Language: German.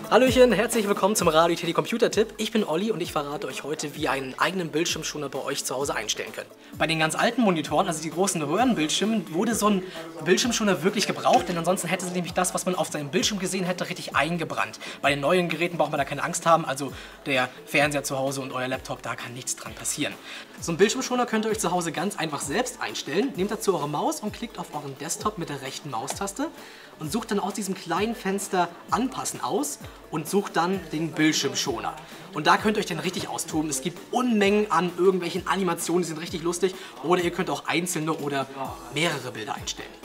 Hallöchen, herzlich willkommen zum Radio Teddy Computer-Tipp. Ich bin Olli und ich verrate euch heute, wie ihr einen eigenen Bildschirmschoner bei euch zu Hause einstellen könnt. Bei den ganz alten Monitoren, also die großen Röhrenbildschirmen, wurde so ein Bildschirmschoner wirklich gebraucht, denn ansonsten hätte sie nämlich das, was man auf seinem Bildschirm gesehen hätte, richtig eingebrannt. Bei den neuen Geräten braucht man da keine Angst haben, also der Fernseher zu Hause und euer Laptop, da kann nichts dran passieren. So einen Bildschirmschoner könnt ihr euch zu Hause ganz einfach selbst einstellen. Nehmt dazu eure Maus und klickt auf euren Desktop mit der rechten Maustaste und sucht dann aus diesem kleinen Fenster Anpassen aus und sucht dann den Bildschirmschoner. Und da könnt ihr euch dann richtig austoben. Es gibt Unmengen an irgendwelchen Animationen, die sind richtig lustig. Oder ihr könnt auch einzelne oder mehrere Bilder einstellen.